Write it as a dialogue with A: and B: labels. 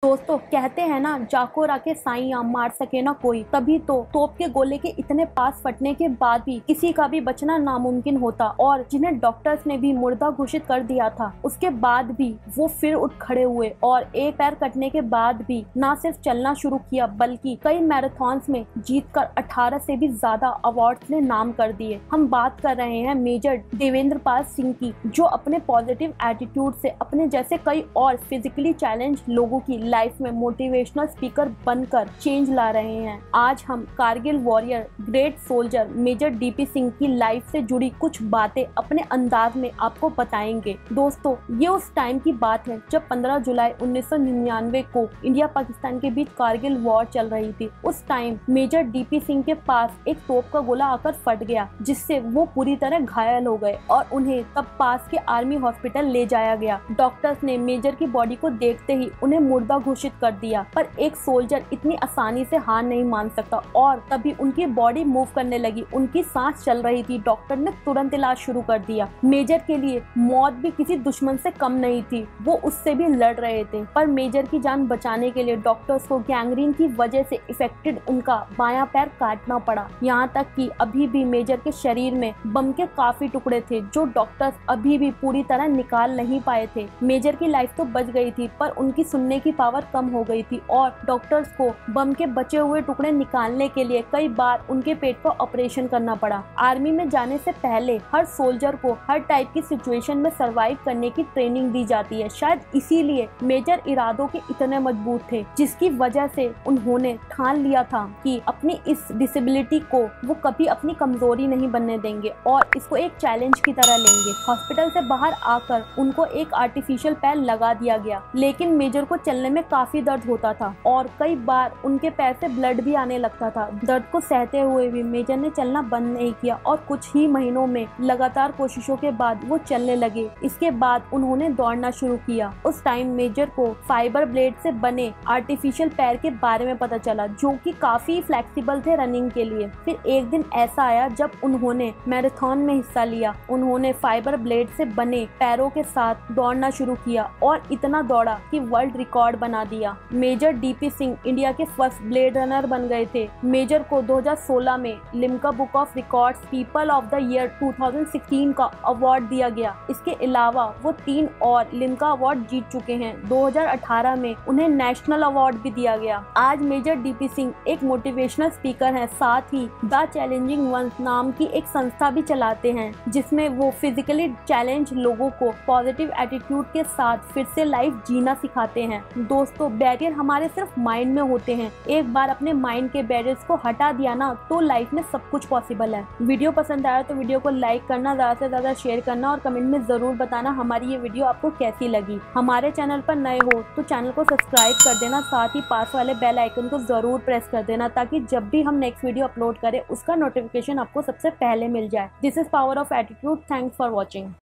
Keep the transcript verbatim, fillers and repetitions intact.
A: दोस्तों कहते हैं ना, जाको राके साईं मार सके ना कोई। तभी तो तोप के गोले के इतने पास फटने के बाद भी किसी का भी बचना नामुमकिन होता, और जिन्हें डॉक्टर्स ने भी मुर्दा घोषित कर दिया था, उसके बाद भी वो फिर उठ खड़े हुए और एक पैर कटने के बाद भी ना सिर्फ चलना शुरू किया बल्कि कई मैराथन्स में जीतकर अठारह से भी ज्यादा अवार्ड्स ने नाम कर दिए। हम बात कर रहे हैं मेजर देवेंद्र पाल सिंह की, जो अपने पॉजिटिव एटीट्यूड से अपने जैसे कई और फिजिकली चैलेंज लोगों की लाइफ में मोटिवेशनल स्पीकर बनकर चेंज ला रहे हैं। आज हम Kargil warrior great soldier major DP Singh की लाइफ से जुड़ी कुछ बातें अपने अंदाज में आपको बताएंगे। दोस्तों ये उस टाइम की बात है जब पंद्रह जुलाई उन्नीस सौ निन्यानवे को इंडिया पाकिस्तान के बीच कारगिल वॉर चल रही थी। उस टाइम मेजर डीपी सिंह के पास एक तोप का गोला आकर फट गया, जिससे वो पूरी तरह घायल हो गए और उन्हें तब पास के आर्मी हॉस्पिटल ले जाया गया। डॉक्टर्स ने मेजर की बॉडी को देखते ही उन्हें मुर्दा घोषित कर दिया, पर एक सोल्जर इतनी आसानी से हार नहीं मान सकता और तभी उनकी बॉडी मूव करने लगी, उनकी सांस चल रही थी। डॉक्टर ने तुरंत इलाज शुरू कर दिया। मेजर के लिए मौत भी किसी दुश्मन से कम नहीं थी, वो उससे भी लड़ रहे थे, पर मेजर की जान बचाने के लिए डॉक्टर्स को गैंग्रीन की वजह से इफेक्टेड उनका बायां पैर काटना पड़ा। यहाँ तक कि अभी भी मेजर के शरीर में बम के काफी टुकड़े थे जो डॉक्टर्स अभी भी पूरी तरह निकाल नहीं पाए थे। मेजर की लाइफ तो बच गई थी, पर उनकी सुनने की पावर कम हो गई थी और डॉक्टर्स को बम के बचे हुए टुकड़े निकालने के लिए कई बार उनके पेट का ऑपरेशन करना पड़ा। आर्मी में जाने से पहले हर सोल्जर को हर टाइप की सिचुएशन में सरवाइव करने की ट्रेनिंग दी जाती है। शायद इसीलिए मेजर इरादों के इतने मजबूत थे, जिसकी वजह से उन्होंने ठान लिया था कि अपनी इस डिसेबिलिटी को वो कभी अपनी कमजोरी नहीं बनने देंगे और इसको एक चैलेंज की तरह लेंगे। हॉस्पिटल से बाहर आकर उनको एक आर्टिफिशियल पैर लगा दिया गया, लेकिन मेजर को चलने में काफी दर्द होता था और कई बार उनके पैर से ब्लड भी आने लगता था। दर्द को सहते हुए भी मेजर ने चलना बंद नहीं किया और कुछ ही महीनों में लगातार कोशिशों के बाद वो चलने लगे। इसके बाद उन्होंने दौड़ना शुरू किया। उस टाइम मेजर को फाइबर ब्लेड से बने आर्टिफिशियल पैर के बारे में पता चला, जो कि काफी फ्लेक्सिबल थे रनिंग के लिए। फिर एक दिन ऐसा आया जब उन्होंने मैराथन में हिस्सा लिया। उन्होंने फाइबर ब्लेड से बने पैरों के साथ दौड़ना शुरू किया और इतना दौड़ा कि वर्ल्ड रिकॉर्ड बना दिया। मेजर डीपी सिंह इंडिया के फर्स्ट ब्लेड रनर बन गए थे। मेजर को दो हज़ार सोलह में Limca book of records people of the year दो हज़ार सोलह का अवार्ड दिया गया। इसके अलावा वो तीन और लिम्का अवार्ड जीत चुके हैं। दो हज़ार अठारह में उन्हें नेशनल अवार्ड भी दिया गया। आज मेजर डीपी सिंह एक मोटिवेशनल स्पीकर हैं, साथ ही द चैलेंजिंग वंस नाम की एक संस्था भी चलाते हैं, जिसमें वो फिजिकली चैलेंज लोगों को पॉजिटिव एटीट्यूड के साथ फिर से लाइफ जीना सिखाते हैं। दोस्तों बैरियर हमारे सिर्फ माइंड में होते हैं, एक बार अपने माइंड के बैरियर्स को हटा दिया ना तो लाइफ में सब कुछ पॉसिबल है। वीडियो पसंद आया तो वीडियो को लाइक करना, ज्यादा से ज्यादा शेयर करना और कमेंट में जरूर बताना हमारी ये वीडियो आपको कैसी लगी। हमारे चैनल पर नए हो तो चैनल को सब्सक्राइब कर देना, साथ ही पास वाले बेल आइकन को जरूर प्रेस कर देना, ताकि जब भी हम नेक्स्ट वीडियो अपलोड करें उसका नोटिफिकेशन आपको सबसे पहले मिल जाए। This is power of attitude. Thanks for watching.